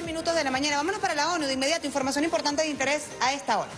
minutos de la mañana. Vámonos para la ONU de inmediato. Información importante de interés a esta hora.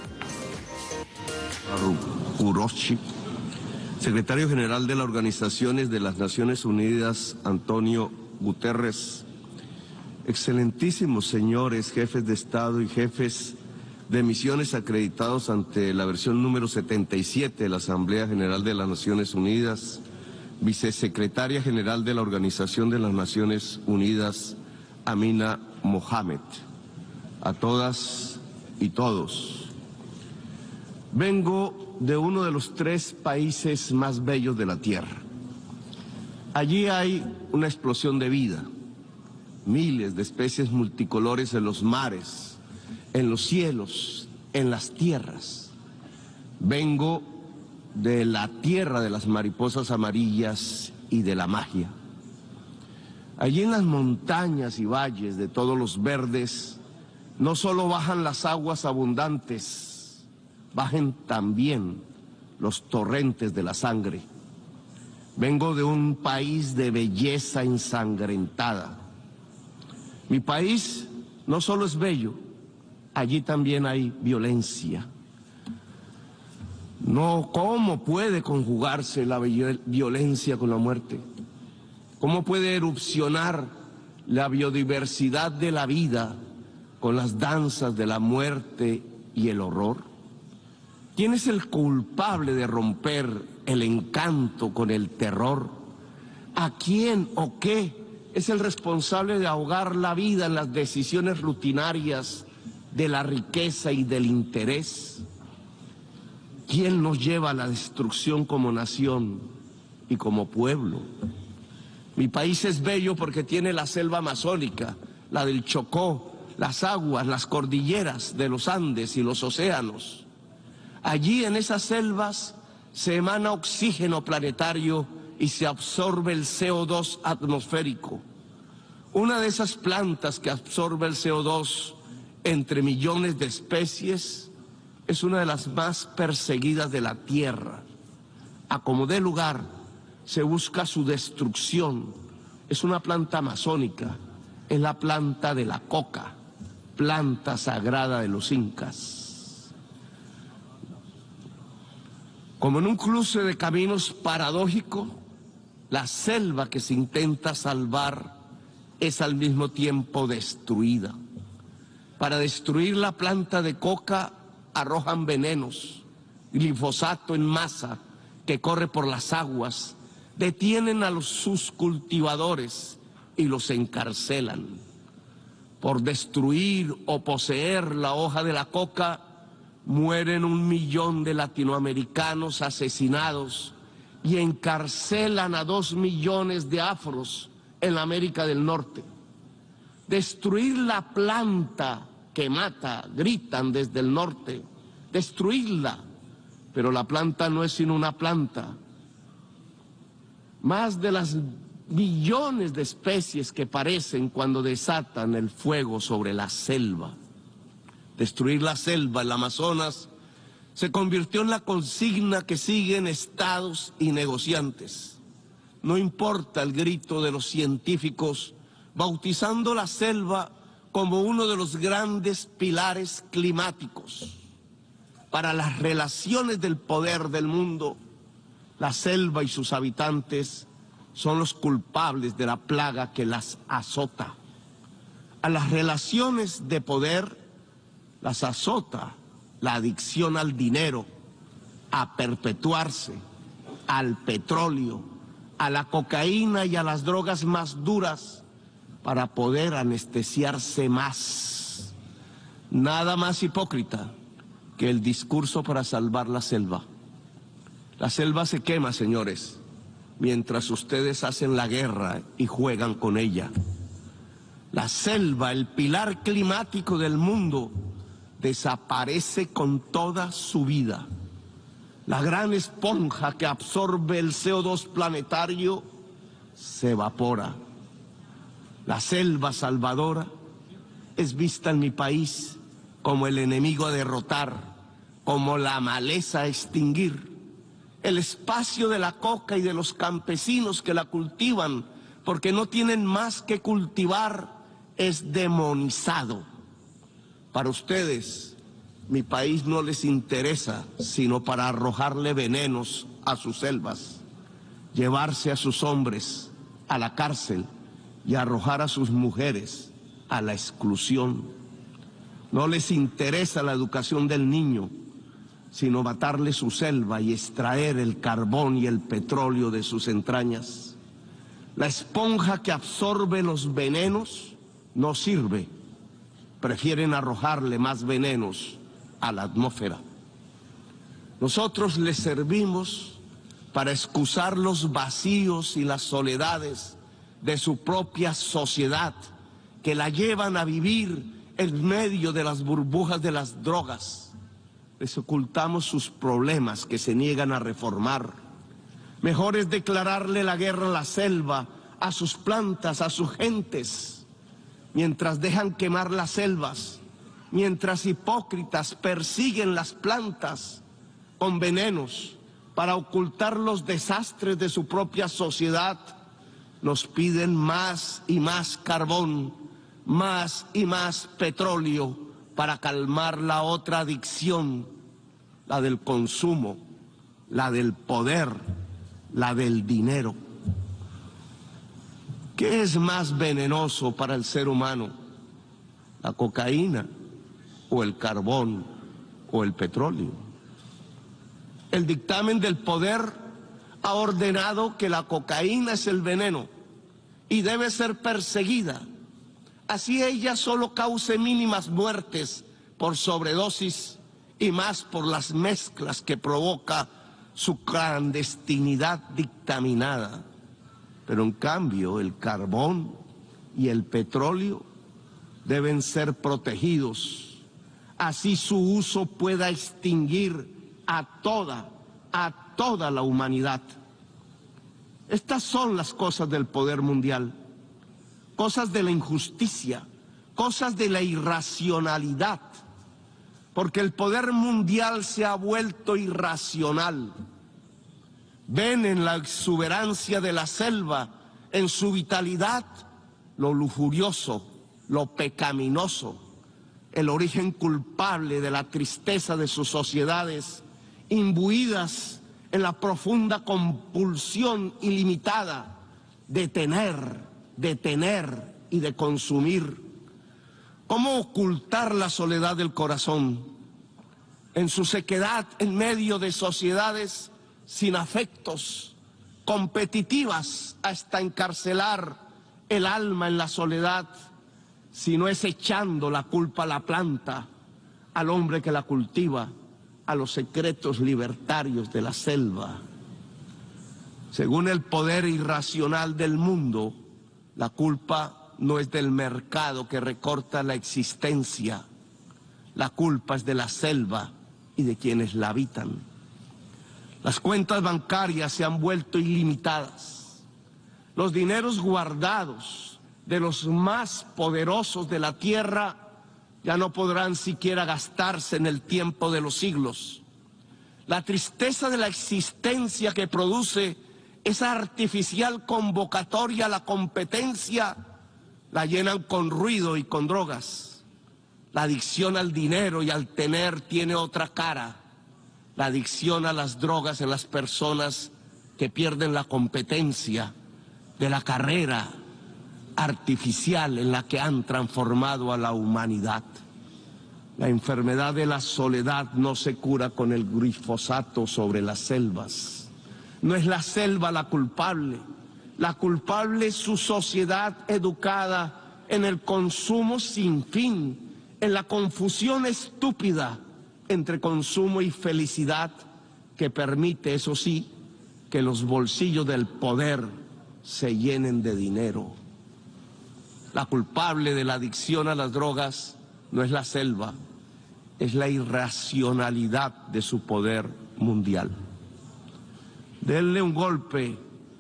Kuroshi, secretario general de las Organizaciones de las Naciones Unidas, Antonio Guterres, excelentísimos señores jefes de Estado y jefes de misiones acreditados ante la versión número 77 de la Asamblea General de las Naciones Unidas, vicesecretaria general de la Organización de las Naciones Unidas, Amina Mohamed, a todas y todos. Vengo de uno de los 3 países más bellos de la Tierra. Allí hay una explosión de vida, miles de especies multicolores en los mares, en los cielos, en las tierras. Vengo de la tierra de las mariposas amarillas y de la magia. Allí en las montañas y valles de todos los verdes, no solo bajan las aguas abundantes, bajen también los torrentes de la sangre. Vengo de un país de belleza ensangrentada. Mi país no solo es bello, allí también hay violencia. No, ¿cómo puede conjugarse la violencia con la muerte? ¿Cómo puede erupcionar la biodiversidad de la vida con las danzas de la muerte y el horror? ¿Quién es el culpable de romper el encanto con el terror? ¿A quién o qué es el responsable de ahogar la vida en las decisiones rutinarias de la riqueza y del interés? ¿Quién nos lleva a la destrucción como nación y como pueblo? Mi país es bello porque tiene la selva amazónica, la del Chocó, las aguas, las cordilleras de los Andes y los océanos. Allí en esas selvas se emana oxígeno planetario y se absorbe el CO2 atmosférico. Una de esas plantas que absorbe el CO2 entre millones de especies es una de las más perseguidas de la Tierra. A como dé lugar, se busca su destrucción. Es una planta amazónica, es la planta de la coca, planta sagrada de los incas. Como en un cruce de caminos paradójico, la selva que se intenta salvar es al mismo tiempo destruida. Para destruir la planta de coca arrojan venenos, glifosato en masa que corre por las aguas, detienen a sus cultivadores y los encarcelan. Por destruir o poseer la hoja de la coca, mueren 1 millón de latinoamericanos asesinados y encarcelan a 2 millones de afros en la América del Norte. Destruir la planta que mata, gritan desde el norte, destruirla, pero la planta no es sino una planta. Más de las millones de especies que parecen cuando desatan el fuego sobre la selva. Destruir la selva, el Amazonas, se convirtió en la consigna que siguen estados y negociantes. No importa el grito de los científicos, bautizando la selva como uno de los grandes pilares climáticos. Para las relaciones del poder del mundo, la selva y sus habitantes son los culpables de la plaga que las azota. A las relaciones de poder las azota la adicción al dinero, a perpetuarse, al petróleo, a la cocaína y a las drogas más duras, para poder anestesiarse más. Nada más hipócrita que el discurso para salvar la selva. La selva se quema, señores, mientras ustedes hacen la guerra y juegan con ella. La selva, el pilar climático del mundo, desaparece con toda su vida. La gran esponja que absorbe el CO2 planetario se evapora. La selva salvadora es vista en mi país como el enemigo a derrotar, como la maleza a extinguir. El espacio de la coca y de los campesinos que la cultivan, porque no tienen más que cultivar es demonizado. Para ustedes, mi país no les interesa sino para arrojarle venenos a sus selvas, llevarse a sus hombres a la cárcel y arrojar a sus mujeres a la exclusión. No les interesa la educación del niño, sino matarle su selva y extraer el carbón y el petróleo de sus entrañas. La esponja que absorbe los venenos no sirve. Prefieren arrojarle más venenos a la atmósfera. Nosotros les servimos para excusar los vacíos y las soledades de su propia sociedad, que la llevan a vivir en medio de las burbujas de las drogas. Les ocultamos sus problemas que se niegan a reformar. Mejor es declararle la guerra a la selva, a sus plantas, a sus gentes, mientras dejan quemar las selvas, mientras hipócritas persiguen las plantas con venenos para ocultar los desastres de su propia sociedad. Nos piden más y más carbón, más y más petróleo para calmar la otra adicción, la del consumo, la del poder, la del dinero. ¿Qué es más venenoso para el ser humano? ¿La cocaína o el carbón o el petróleo? El dictamen del poder ha ordenado que la cocaína es el veneno y debe ser perseguida. Así ella solo cause mínimas muertes por sobredosis y más por las mezclas que provoca su clandestinidad dictaminada. Pero en cambio el carbón y el petróleo deben ser protegidos. Así su uso pueda extinguir a toda la humanidad. Estas son las cosas del poder mundial. Cosas de la injusticia, cosas de la irracionalidad, porque el poder mundial se ha vuelto irracional. Ven en la exuberancia de la selva, en su vitalidad, lo lujurioso, lo pecaminoso, el origen culpable de la tristeza de sus sociedades, imbuidas en la profunda compulsión ilimitada de tener y de consumir. ¿Cómo ocultar la soledad del corazón en su sequedad en medio de sociedades sin afectos, competitivas hasta encarcelar el alma en la soledad, si no es echando la culpa a la planta, al hombre que la cultiva, a los secretos libertarios de la selva? Según el poder irracional del mundo, la culpa no es del mercado que recorta la existencia, la culpa es de la selva y de quienes la habitan. Las cuentas bancarias se han vuelto ilimitadas. Los dineros guardados de los más poderosos de la tierra ya no podrán siquiera gastarse en el tiempo de los siglos. La tristeza de la existencia que produce esa artificial convocatoria a la competencia la llenan con ruido y con drogas. La adicción al dinero y al tener tiene otra cara. La adicción a las drogas en las personas que pierden la competencia de la carrera artificial en la que han transformado a la humanidad. La enfermedad de la soledad no se cura con el glifosato sobre las selvas. No es la selva la culpable es su sociedad educada en el consumo sin fin, en la confusión estúpida entre consumo y felicidad que permite, eso sí, que los bolsillos del poder se llenen de dinero. La culpable de la adicción a las drogas no es la selva, es la irracionalidad de su poder mundial. Denle un golpe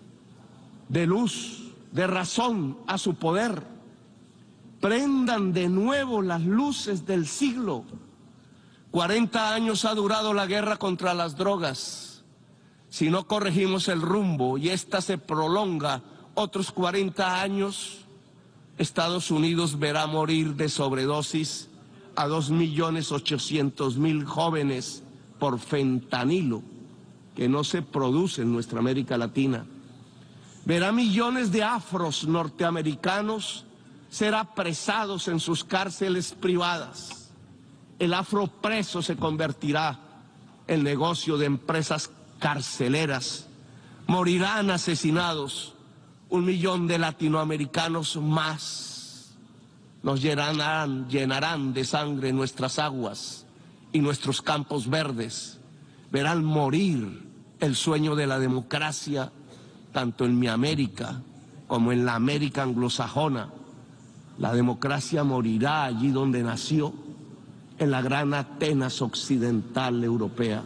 de luz, de razón a su poder. Prendan de nuevo las luces del siglo. 40 años ha durado la guerra contra las drogas. Si no corregimos el rumbo y esta se prolonga otros 40 años, Estados Unidos verá morir de sobredosis a 2.800.000 jóvenes por fentanilo, que no se produce en nuestra América Latina. Verá millones de afros norteamericanos ser apresados en sus cárceles privadas. El afropreso se convertirá en negocio de empresas carceleras. Morirán asesinados 1 millón de latinoamericanos más. Nos llenarán de sangre nuestras aguas y nuestros campos verdes. Verán morir el sueño de la democracia, tanto en mi América como en la América anglosajona. La democracia morirá allí donde nació, en la gran Atenas occidental europea.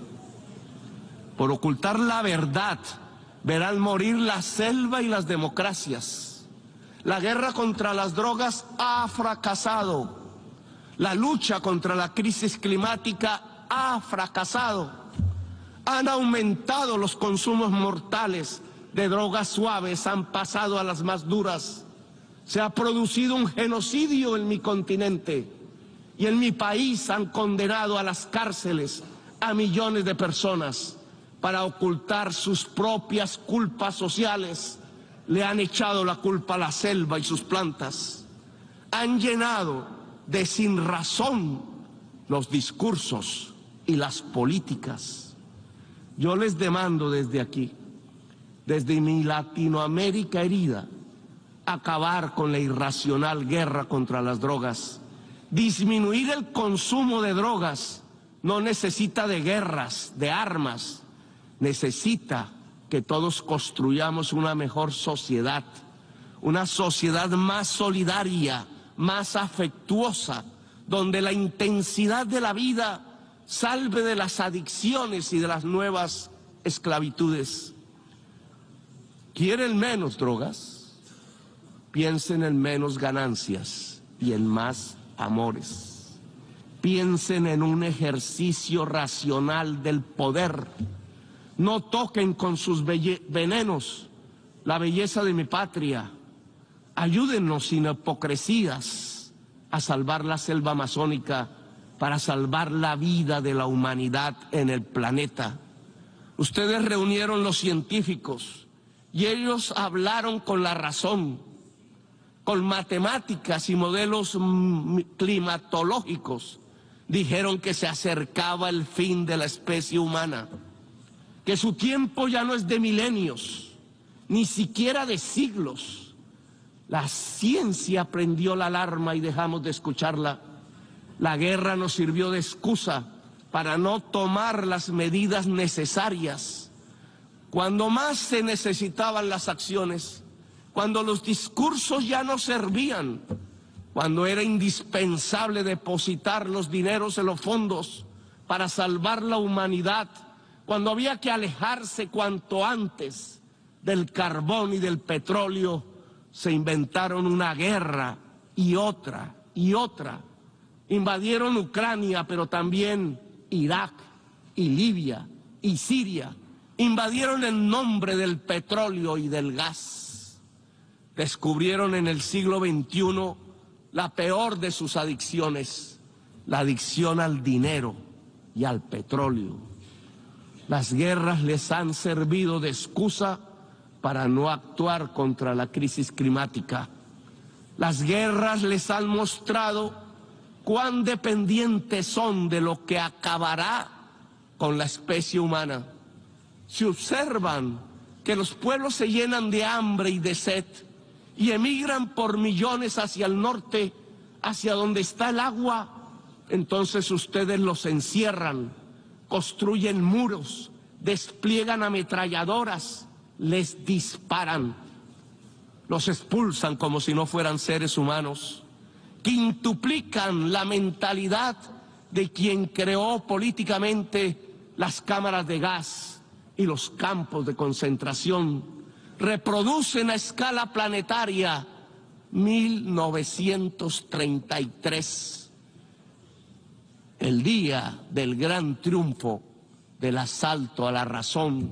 Por ocultar la verdad, verán morir la selva y las democracias. La guerra contra las drogas ha fracasado. La lucha contra la crisis climática ha fracasado. Han aumentado los consumos mortales de drogas suaves, han pasado a las más duras. Se ha producido un genocidio en mi continente y en mi país han condenado a las cárceles a millones de personas para ocultar sus propias culpas sociales. Le han echado la culpa a la selva y sus plantas. Han llenado de sinrazón los discursos y las políticas. Yo les demando desde aquí, desde mi Latinoamérica herida, acabar con la irracional guerra contra las drogas. Disminuir el consumo de drogas no necesita de guerras, de armas. Necesita que todos construyamos una mejor sociedad, una sociedad más solidaria, más afectuosa, donde la intensidad de la vida salve de las adicciones y de las nuevas esclavitudes. ¿Quieren menos drogas? Piensen en menos ganancias y en más amores. Piensen en un ejercicio racional del poder. No toquen con sus venenos la belleza de mi patria. Ayúdennos sin hipocresías a salvar la selva amazónica para salvar la vida de la humanidad en el planeta. Ustedes reunieron los científicos y ellos hablaron con la razón, con matemáticas y modelos climatológicos. Dijeron que se acercaba el fin de la especie humana, que su tiempo ya no es de milenios, ni siquiera de siglos. La ciencia prendió la alarma y dejamos de escucharla. La guerra nos sirvió de excusa para no tomar las medidas necesarias. Cuando más se necesitaban las acciones, cuando los discursos ya no servían, cuando era indispensable depositar los dineros en los fondos para salvar la humanidad, cuando había que alejarse cuanto antes del carbón y del petróleo, se inventaron una guerra y otra y otra. Invadieron Ucrania, pero también Irak y Libia y Siria. Invadieron en nombre del petróleo y del gas. Descubrieron en el siglo XXI la peor de sus adicciones, la adicción al dinero y al petróleo. Las guerras les han servido de excusa para no actuar contra la crisis climática. Las guerras les han mostrado cuán dependientes son de lo que acabará con la especie humana. Si observan que los pueblos se llenan de hambre y de sed y emigran por millones hacia el norte, hacia donde está el agua, entonces ustedes los encierran, construyen muros, despliegan ametralladoras, les disparan, los expulsan como si no fueran seres humanos, quintuplican la mentalidad de quien creó políticamente las cámaras de gas y los campos de concentración, reproducen a escala planetaria 1933, el día del gran triunfo del asalto a la razón.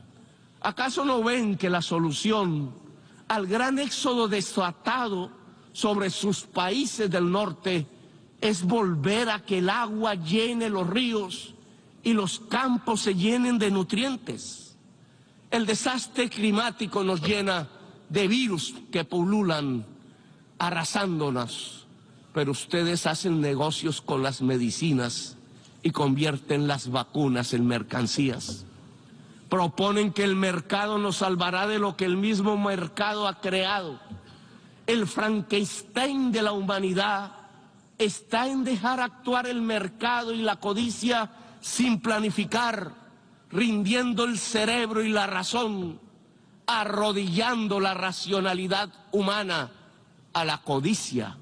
¿Acaso no ven que la solución al gran éxodo desatado sobre sus países del norte es volver a que el agua llene los ríos y los campos se llenen de nutrientes. El desastre climático nos llena de virus que pululan, arrasándonos, pero ustedes hacen negocios con las medicinas y convierten las vacunas en mercancías. Proponen que el mercado nos salvará de lo que el mismo mercado ha creado. El Frankenstein de la humanidad está en dejar actuar el mercado y la codicia sin planificar, rindiendo el cerebro y la razón, arrodillando la racionalidad humana a la codicia.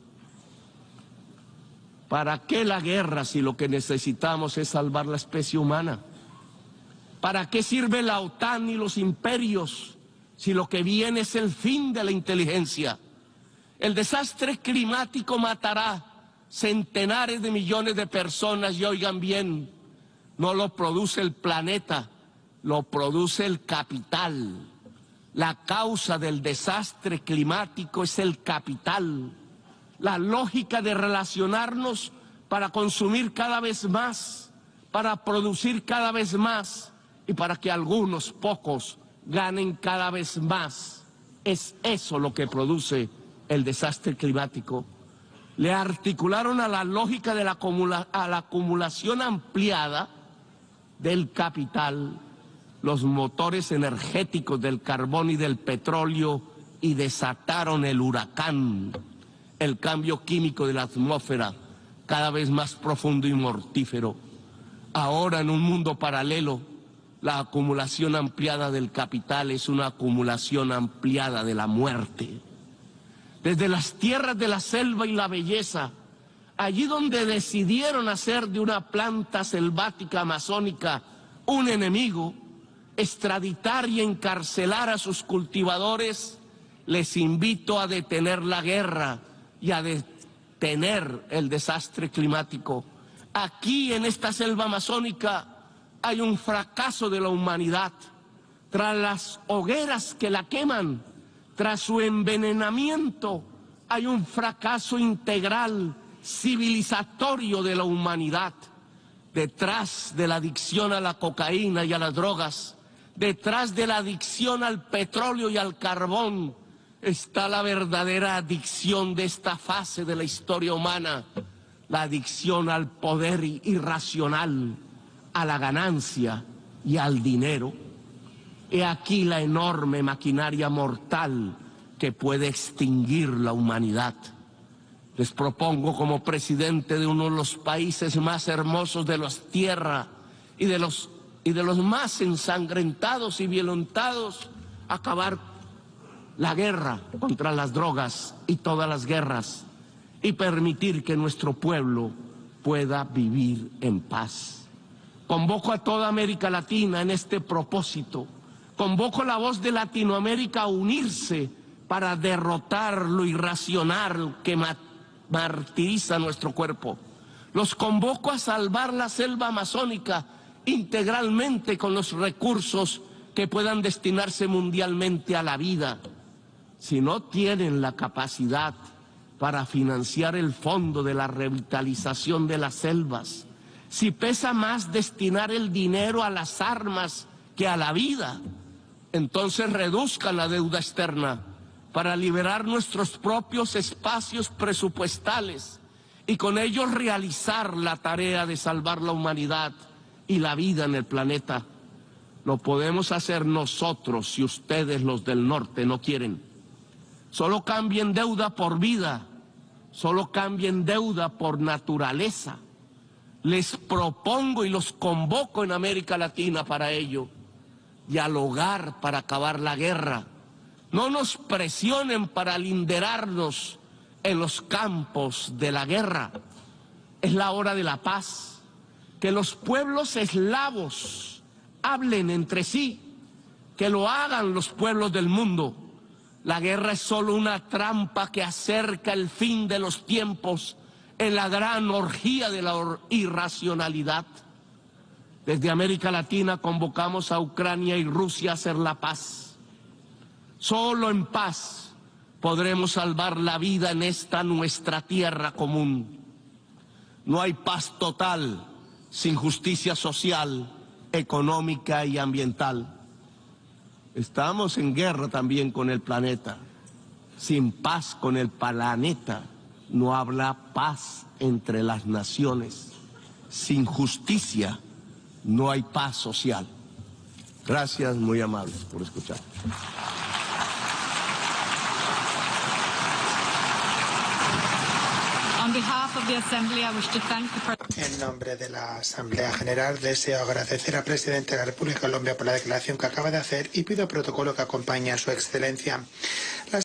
¿Para qué la guerra si lo que necesitamos es salvar la especie humana? ¿Para qué sirve la OTAN y los imperios si lo que viene es el fin de la inteligencia? El desastre climático matará centenares de millones de personas y oigan bien, no lo produce el planeta, lo produce el capital. La causa del desastre climático es el capital. La lógica de relacionarnos para consumir cada vez más, para producir cada vez más y para que algunos pocos ganen cada vez más. Es eso lo que produce el desastre climático. Le articularon a la lógica de la acumulación ampliada del capital los motores energéticos del carbón y del petróleo y desataron el huracán, el cambio químico de la atmósfera, cada vez más profundo y mortífero. Ahora, en un mundo paralelo, la acumulación ampliada del capital es una acumulación ampliada de la muerte. Desde las tierras de la selva y la belleza, allí donde decidieron hacer de una planta selvática amazónica un enemigo, extraditar y encarcelar a sus cultivadores, les invito a detener la guerra y a detener el desastre climático. Aquí, en esta selva amazónica, hay un fracaso de la humanidad. Tras las hogueras que la queman, tras su envenenamiento, hay un fracaso integral, civilizatorio de la humanidad. Detrás de la adicción a la cocaína y a las drogas, detrás de la adicción al petróleo y al carbón, está la verdadera adicción de esta fase de la historia humana, la adicción al poder irracional, a la ganancia y al dinero. He aquí la enorme maquinaria mortal que puede extinguir la humanidad. Les propongo como presidente de uno de los países más hermosos de la tierra y de los más ensangrentados y violentados, acabar la guerra contra las drogas y todas las guerras y permitir que nuestro pueblo pueda vivir en paz. Convoco a toda América Latina en este propósito. Convoco a la voz de Latinoamérica a unirse para derrotar lo irracional que martiriza nuestro cuerpo. Los convoco a salvar la selva amazónica integralmente con los recursos que puedan destinarse mundialmente a la vida. Si no tienen la capacidad para financiar el fondo de la revitalización de las selvas, si pesa más destinar el dinero a las armas que a la vida, entonces reduzcan la deuda externa para liberar nuestros propios espacios presupuestales y con ellos realizar la tarea de salvar la humanidad y la vida en el planeta. Lo podemos hacer nosotros si ustedes, los del norte, no quieren. Solo cambien deuda por vida, solo cambien deuda por naturaleza. Les propongo y los convoco en América Latina para ello. Dialogar para acabar la guerra. No nos presionen para linderarnos en los campos de la guerra. Es la hora de la paz. Que los pueblos eslavos hablen entre sí, que lo hagan los pueblos del mundo. La guerra es solo una trampa que acerca el fin de los tiempos en la gran orgía de la irracionalidad. Desde América Latina convocamos a Ucrania y Rusia a hacer la paz. Solo en paz podremos salvar la vida en esta nuestra tierra común. No hay paz total sin justicia social, económica y ambiental. Estamos en guerra también con el planeta. Sin paz con el planeta no habrá paz entre las naciones. Sin justicia no hay paz social. Gracias, muy amables, por escuchar. En nombre de la Asamblea General deseo agradecer al presidente de la República de Colombia por la declaración que acaba de hacer y pido protocolo que acompañe a su excelencia.